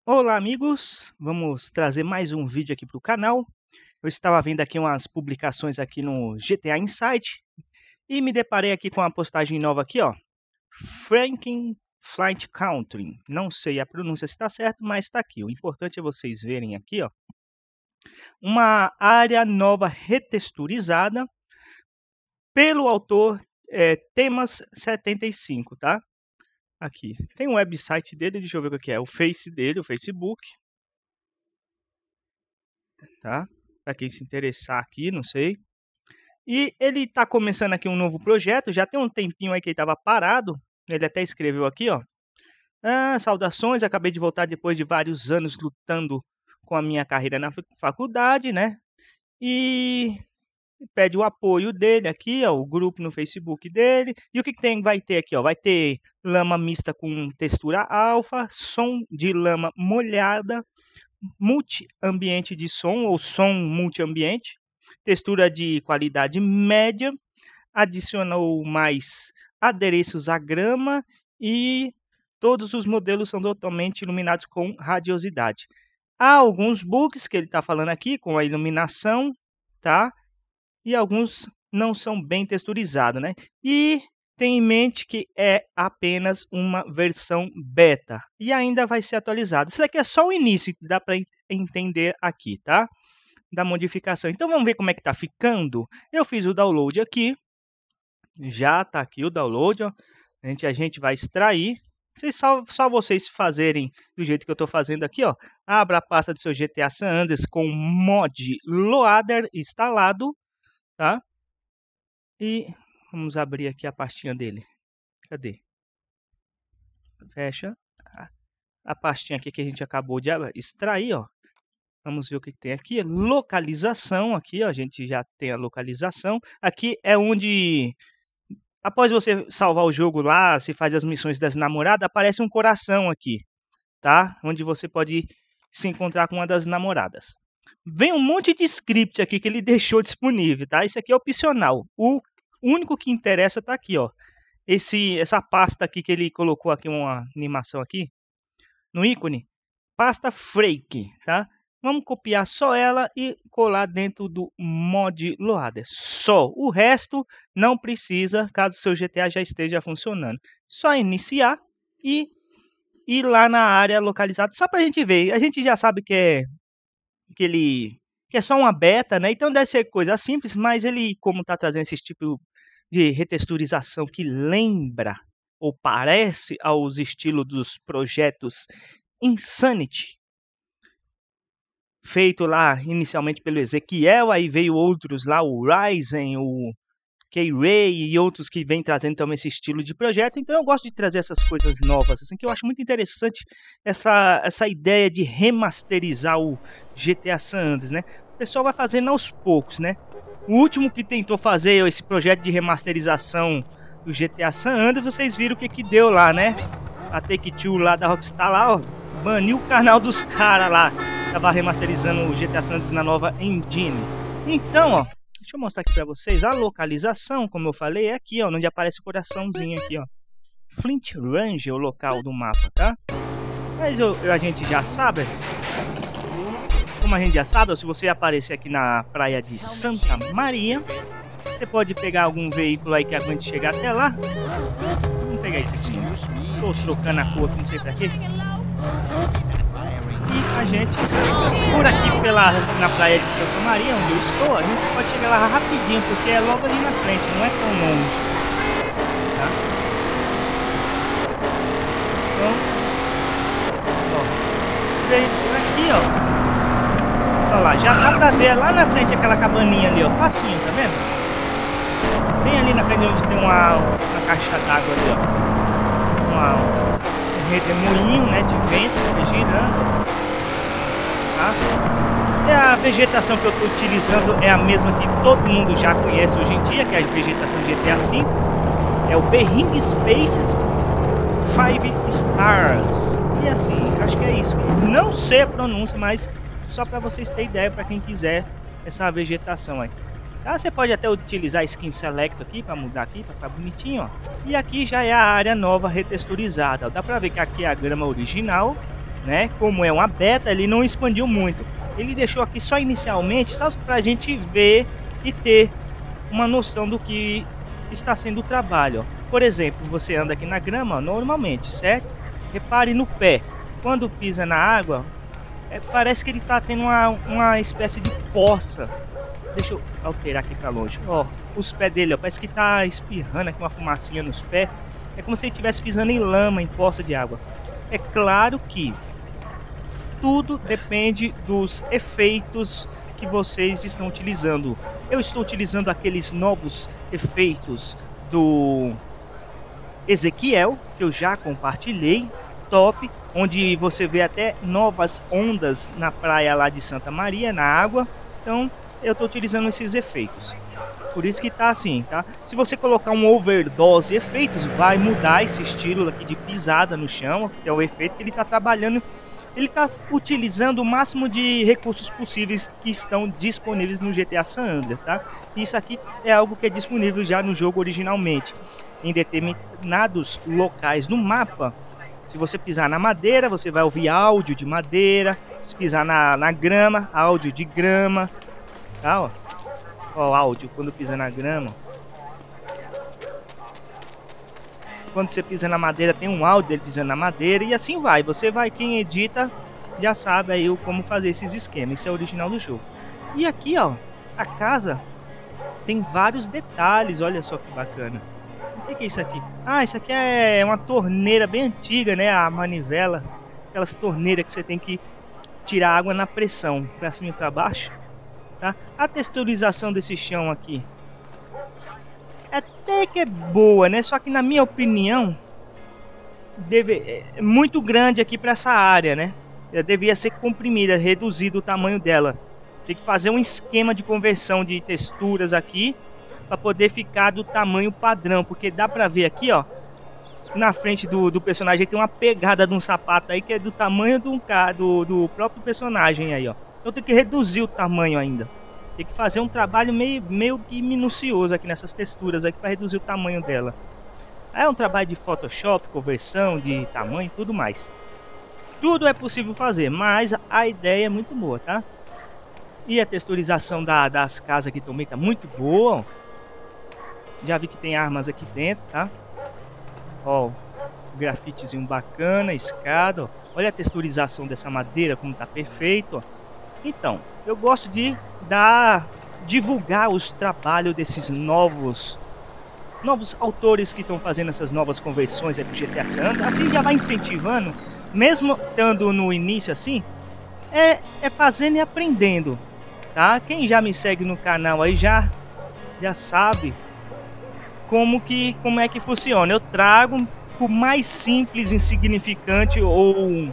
Olá, amigos! Vamos trazer mais um vídeo aqui para o canal. Eu estava vendo aqui umas publicações aqui no GTA Insight e me deparei aqui com uma postagem nova aqui, ó. Franklin Flight Country. Não sei a pronúncia se está certo, mas está aqui. O importante é vocês verem aqui, ó. Uma área nova retexturizada pelo autor Temas75, tá? Aqui, tem um website dele, deixa eu ver o que é, o Face dele, o Facebook, tá? Para quem se interessar aqui, não sei. E ele tá começando aqui um novo projeto, já tem um tempinho aí que ele tava parado, ele até escreveu aqui, ó. Saudações, acabei de voltar depois de vários anos lutando com a minha carreira na faculdade, né? E pede o apoio dele aqui, ó, o grupo no Facebook dele. E o que vai ter aqui, ó? Vai ter lama mista com textura alfa, som de lama molhada, multi-ambiente de som ou som multi-ambiente, textura de qualidade média, adicionou mais adereços à grama e todos os modelos são totalmente iluminados com radiosidade. Há alguns bugs que ele está falando aqui com a iluminação, tá? E alguns não são bem texturizados, né? E tem em mente que é apenas uma versão beta e ainda vai ser atualizado. Isso aqui é só o início, dá para entender aqui, tá? Da modificação. Então vamos ver como é que tá ficando. Eu fiz o download aqui. Já tá aqui o download, ó. A gente vai extrair. Só vocês fazerem do jeito que eu tô fazendo aqui, ó. Abra a pasta do seu GTA San Andreas com mod loader instalado, tá? E vamos abrir aqui a pastinha dele. Cadê? Fecha. A pastinha aqui que a gente acabou de extrair, ó. Vamos ver o que tem aqui. Localização aqui, ó. A gente já tem a localização. Aqui é onde, após você salvar o jogo lá, se faz as missões das namoradas, aparece um coração aqui, tá? Onde você pode se encontrar com uma das namoradas. Vem um monte de script aqui que ele deixou disponível, tá? Isso aqui é opcional. O único que interessa tá aqui, ó. Essa pasta aqui que ele colocou aqui, uma animação aqui, no ícone. Pasta Freak, tá? Vamos copiar só ela e colar dentro do mod loader. Só. O resto não precisa, caso seu GTA já esteja funcionando. Só iniciar e ir lá na área localizada. Só pra gente ver. A gente já sabe que é só uma beta, né? Então deve ser coisa simples, mas ele, como tá trazendo esse tipo de retexturização que lembra ou parece aos estilos dos projetos Insanity, feito lá inicialmente pelo Ezequiel, aí veio outros lá, o Ryzen, o K-Ray e outros que vêm trazendo também esse estilo de projeto. Então eu gosto de trazer essas coisas novas, assim, que eu acho muito interessante essa ideia de remasterizar o GTA San Andreas, né? O pessoal vai fazendo aos poucos, né? O último que tentou fazer esse projeto de remasterização do GTA San Andreas, vocês viram o que deu lá, né? A Take-Two lá da Rockstar lá, ó, baniu o canal dos caras lá. Tava remasterizando o GTA San Andreas na nova engine. Então, ó, deixa eu mostrar aqui pra vocês. A localização, como eu falei, é aqui, ó, onde aparece o coraçãozinho aqui, ó. Flint Range é o local do mapa, tá? Mas a gente já sabe. Como a gente já sabe, ó, se você aparecer aqui na praia de Santa Maria, você pode pegar algum veículo aí que aguente chegar até lá. Vamos pegar esse aqui. Tô trocando a cor, não sei pra quê. E a gente, por aqui na praia de Santa Maria, onde eu estou, a gente pode chegar lá rapidinho, porque é logo ali na frente, não é tão longe, tá? Então, ó, vem por aqui, ó. Olha lá, já dá pra ver lá na frente aquela cabaninha ali, ó, facinho, tá vendo? Bem ali na frente onde tem uma caixa d'água ali, ó. Um redemoinho, né, de vento girando. Tá? E a vegetação que eu estou utilizando é a mesma que todo mundo já conhece hoje em dia, que é a vegetação de GTA V. É o Behring Spaces 5 Stars. E assim, acho que é isso. Não sei a pronúncia, mas só para vocês terem ideia, para quem quiser essa vegetação aí. Tá? Você pode até utilizar Skin Select aqui para mudar aqui, para ficar bonitinho, ó. E aqui já é a área nova retexturizada. Dá para ver que aqui é a grama original. né? Como é uma beta, ele não expandiu muito. Ele deixou aqui só inicialmente, só para a gente ver e ter uma noção do que está sendo o trabalho. Ó. Por exemplo, você anda aqui na grama, ó, normalmente, certo? Repare no pé. Quando pisa na água, parece que ele está tendo uma espécie de poça. Deixa eu alterar aqui para longe. Ó, os pés dele, ó, parece que está espirrando aqui uma fumacinha nos pés. É como se ele estivesse pisando em lama, em poça de água. É claro que tudo depende dos efeitos que vocês estão utilizando. Eu estou utilizando aqueles novos efeitos do Ezequiel, que eu já compartilhei, top, onde você vê até novas ondas na praia lá de Santa Maria, na água. Então, eu estou utilizando esses efeitos. Por isso que tá assim, tá? Se você colocar um overdose efeitos, vai mudar esse estilo aqui de pisada no chão, que é o efeito que ele está trabalhando. Ele está utilizando o máximo de recursos possíveis que estão disponíveis no GTA San Andreas, tá? Isso aqui é algo que é disponível já no jogo originalmente. Em determinados locais no mapa, se você pisar na madeira, você vai ouvir áudio de madeira. Se pisar na grama, áudio de grama, tá? Ó, o áudio quando pisa na grama. Quando você pisa na madeira, tem um áudio dele pisando na madeira. E assim vai. Você vai, quem edita já sabe aí como fazer esses esquemas. Isso é o original do jogo. E aqui, ó, a casa tem vários detalhes. Olha só que bacana. O que é isso aqui? Ah, isso aqui é uma torneira bem antiga, né? A manivela. Aquelas torneiras que você tem que tirar água na pressão, pra cima e pra baixo. Tá? A texturização desse chão aqui até que é boa, né? Só que na minha opinião é muito grande aqui para essa área, né? Ela devia ser comprimida, reduzido o tamanho dela. Tem que fazer um esquema de conversão de texturas aqui para poder ficar do tamanho padrão, porque dá para ver aqui, ó, na frente do personagem tem uma pegada de um sapato aí que é do tamanho do próprio personagem aí, ó. Eu tenho que reduzir o tamanho ainda. Tem que fazer um trabalho meio que minucioso aqui nessas texturas aqui para reduzir o tamanho dela. É um trabalho de Photoshop, conversão de tamanho e tudo mais. Tudo é possível fazer, mas a ideia é muito boa, tá? E a texturização das casas aqui também tá muito boa. Já vi que tem armas aqui dentro, tá? Ó, grafitezinho bacana, escada, ó. Olha a texturização dessa madeira como tá perfeito, ó. Então, eu gosto de divulgar os trabalhos desses novos autores que estão fazendo essas novas conversões aí pro GTA San Andreas. Assim já vai incentivando, mesmo estando no início assim, é fazendo e aprendendo, tá? Quem já me segue no canal aí já sabe como é que funciona. Eu trago, por mais simples, insignificante ou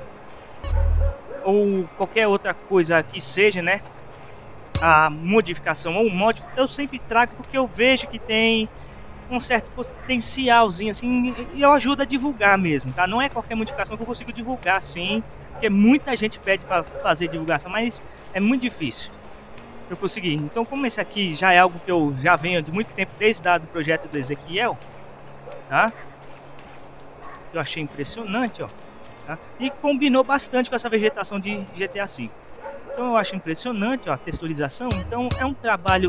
qualquer outra coisa que seja, né, a modificação ou mod, eu sempre trago porque eu vejo que tem um certo potencialzinho assim, e eu ajudo a divulgar mesmo, tá? Não é qualquer modificação que eu consigo divulgar assim, porque muita gente pede para fazer divulgação, mas é muito difícil eu conseguir. Então, como esse aqui já é algo que eu já venho de muito tempo, desde o projeto do Ezequiel, tá? Eu achei impressionante, ó. Tá? E combinou bastante com essa vegetação de GTA V. Então eu acho impressionante, ó, a texturização. Então é um trabalho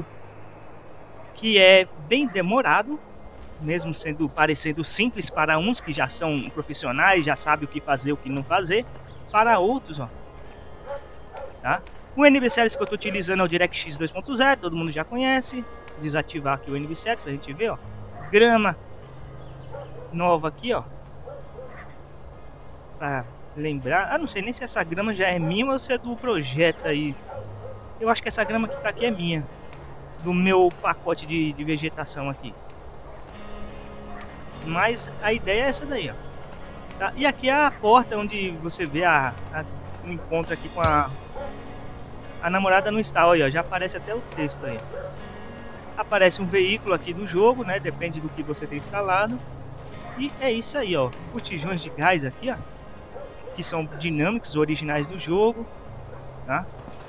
que é bem demorado, mesmo parecendo simples para uns que já são profissionais, já sabem o que fazer, o que não fazer. Para outros, ó, tá? O NBCS que eu estou utilizando é o DirectX 2.0, todo mundo já conhece. Vou desativar aqui o NBCS para a gente ver, ó. Grama nova aqui, ó. Pra lembrar, não sei nem se essa grama já é minha ou se é do projeto aí. Eu acho que essa grama que tá aqui é minha, do meu pacote de vegetação aqui. Mas a ideia é essa daí, ó. Tá? E aqui é a porta onde você vê o encontro aqui com a namorada não está, olha, já aparece até o texto aí. Aparece um veículo aqui do jogo, né? Depende do que você tem instalado. E é isso aí, ó. Botijões de gás aqui, ó, que são dinâmicos, originais do jogo, tá?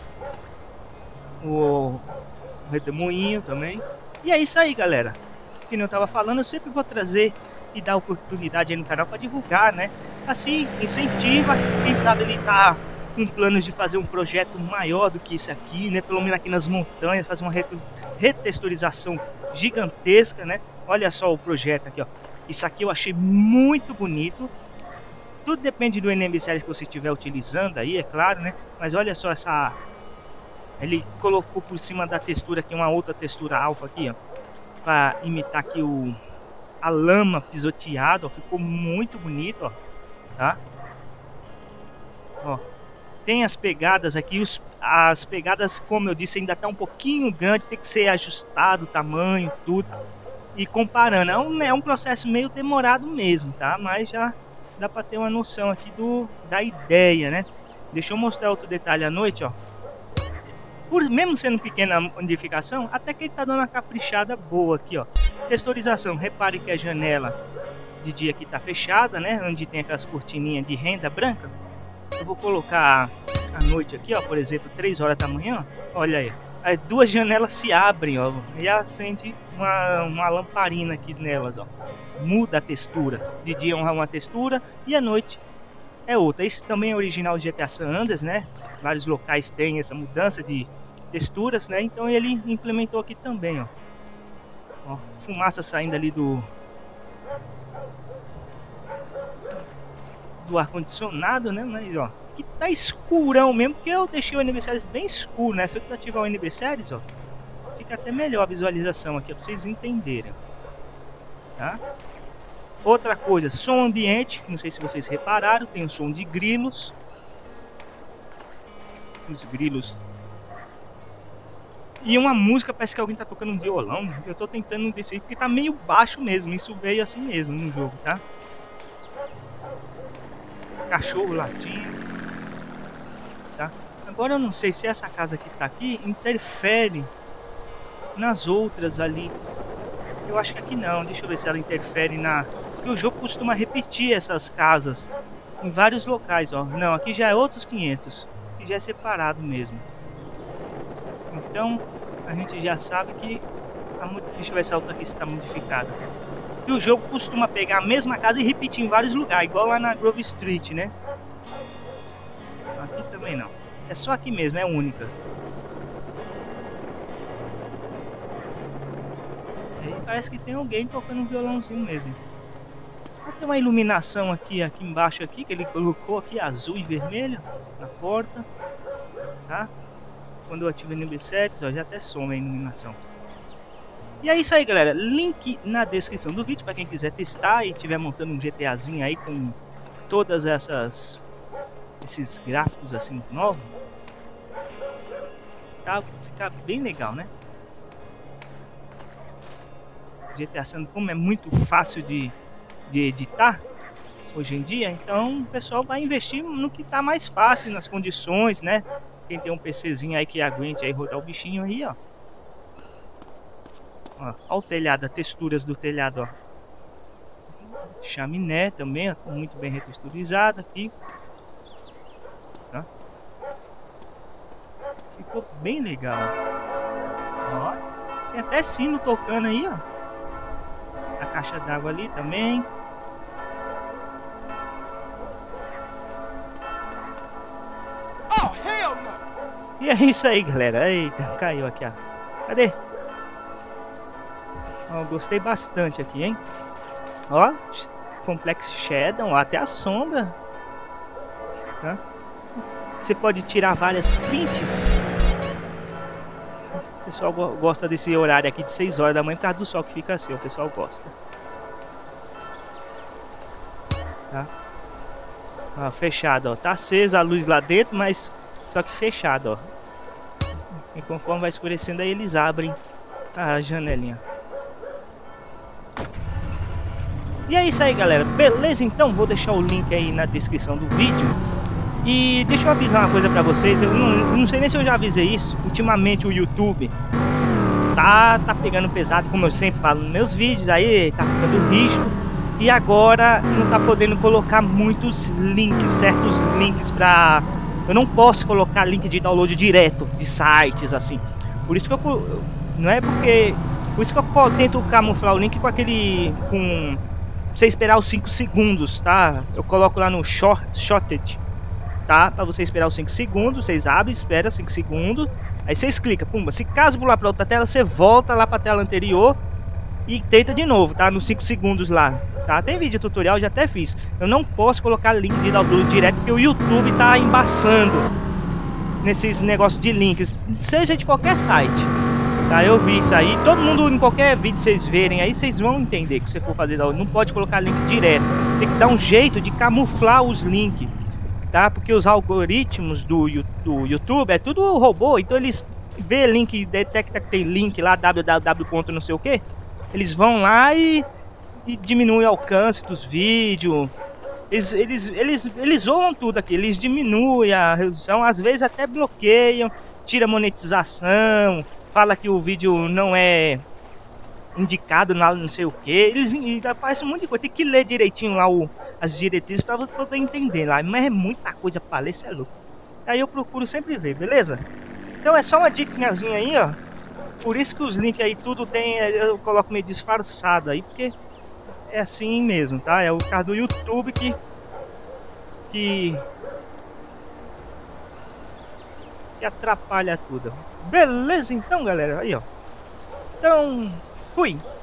O redemoinho também. E é isso aí, galera. Que eu tava falando, eu sempre vou trazer e dar oportunidade aí no canal para divulgar, né? Assim, incentiva, quem sabe ele tá com planos de fazer um projeto maior do que isso aqui, né? Pelo menos aqui nas montanhas, fazer uma retexturização gigantesca, né? Olha só o projeto aqui, ó. Isso aqui eu achei muito bonito. Tudo depende do NMCS que você estiver utilizando aí, é claro, né? Mas olha só essa... Ele colocou por cima da textura aqui uma outra textura alfa aqui, ó. Pra imitar aqui a lama pisoteada, ó. Ficou muito bonito, ó. Tá? Ó. Tem as pegadas aqui, as pegadas, como eu disse, ainda tá um pouquinho grande, tem que ser ajustado o tamanho, tudo. E comparando, é um processo meio demorado mesmo, tá? Mas já dá para ter uma noção aqui da ideia, né? Deixa eu mostrar outro detalhe à noite, ó. Mesmo sendo pequena modificação, até que ele tá dando uma caprichada boa aqui, ó. Texturização, repare que a janela de dia aqui tá fechada, né? Onde tem aquelas cortininhas de renda branca. Eu vou colocar à noite aqui, ó, por exemplo, 3 horas da manhã, olha aí. As duas janelas se abrem, ó, e acende uma lamparina aqui nelas, ó. Muda a textura. De dia é uma textura e à noite é outra. Isso também é original do GTA San Andreas, né? Vários locais têm essa mudança de texturas, né? Então ele implementou aqui também, ó. Ó, fumaça saindo ali do ar-condicionado, né? Mas ó, que tá escurão mesmo, porque eu deixei o NB Series bem escuro, né? Se eu desativar o NB Series, ó, fica até melhor a visualização aqui, pra vocês entenderem, tá? Outra coisa, som ambiente, não sei se vocês repararam, tem um som de grilos. Os grilos. E uma música, parece que alguém tá tocando um violão. Eu tô tentando descer, porque tá meio baixo mesmo, isso veio assim mesmo no jogo, tá? Cachorro latindo, tá? Agora eu não sei se essa casa que tá aqui interfere nas outras ali. Eu acho que aqui não, deixa eu ver se ela interfere na... Porque o jogo costuma repetir essas casas em vários locais, ó. Não, aqui já é outros 500, que já é separado mesmo. Então a gente já sabe que... Deixa eu ver se a outra aqui está modificada. E o jogo costuma pegar a mesma casa e repetir em vários lugares, igual lá na Grove Street, né? Aqui também não. É só aqui mesmo, é única. E aí parece que tem alguém tocando um violãozinho mesmo. Tem uma iluminação aqui embaixo aqui, que ele colocou aqui azul e vermelho na porta, tá? Quando eu ativo o NB7, ó, já até some a iluminação. E é isso aí, galera. Link na descrição do vídeo para quem quiser testar e estiver montando um GTAzinho aí com todas esses gráficos assim novos. Tá? Fica bem legal, né? GTA San Andreas, como é muito fácil de editar hoje em dia, então o pessoal vai investir no que tá mais fácil, nas condições, né? Quem tem um PCzinho aí que aguente aí rodar o bichinho aí, ó. Ó o telhado, as texturas do telhado, ó. Chaminé também, ó, muito bem retexturizado aqui. Tá? Ficou bem legal. Ó, tem até sino tocando aí, ó. A caixa d'água ali também. Oh, hell no! E é isso aí, galera. Eita, caiu aqui, ó. Cadê? Ó, gostei bastante aqui, hein? Ó, Complex Shadow, ó, até a sombra. Tá? Você pode tirar várias prints. O pessoal gosta desse horário aqui de 6 horas da manhã por causa do sol que fica assim, o pessoal gosta. Tá? Ó, fechado, ó. Tá acesa a luz lá dentro, mas só que fechado, ó. E conforme vai escurecendo aí eles abrem a janelinha. E é isso aí, galera. Beleza? Então vou deixar o link aí na descrição do vídeo. E deixa eu avisar uma coisa pra vocês. Eu não sei nem se eu já avisei isso. Ultimamente o YouTube tá pegando pesado, como eu sempre falo nos meus vídeos. Aí tá ficando rígido. E agora não tá podendo colocar muitos links, certos links pra... Eu não posso colocar link de download direto de sites assim. Por isso que não é porque... Por isso que eu tento camuflar o link com aquele... você esperar os 5 segundos, tá? Eu coloco lá no Shorted, tá? Pra você esperar os 5 segundos, vocês abrem, espera 5 segundos, aí vocês clicam, pumba. Se caso pular pra outra tela, você volta lá pra tela anterior e tenta de novo, tá? Nos 5 segundos lá, tá? Tem vídeo tutorial, já até fiz. Eu não posso colocar link de download direto porque o YouTube tá embaçando nesses negócios de links, seja de qualquer site, tá? Eu vi isso aí, todo mundo em qualquer vídeo vocês verem aí, vocês vão entender que você for fazer download, não pode colocar link direto, tem que dar um jeito de camuflar os links, tá? Porque os algoritmos do YouTube é tudo robô, então eles vê link, detecta que tem link lá, www. não sei o que, eles vão lá e diminuem o alcance dos vídeos. Eles zoam tudo aqui, eles diminuem a resolução, às vezes até bloqueiam, tira monetização, fala que o vídeo não é indicado, não sei o que, eles aparecem um monte de coisa, tem que ler direitinho lá as diretrizes para você poder entender lá, mas é muita coisa para ler, cê é louco. Aí eu procuro sempre ver, beleza? Então é só uma dicasinha aí, ó, por isso que os links aí tudo tem, eu coloco meio disfarçado aí, porque é assim mesmo, tá? É o caso do YouTube que atrapalha tudo. Beleza então, galera? Aí, ó. Então, fui.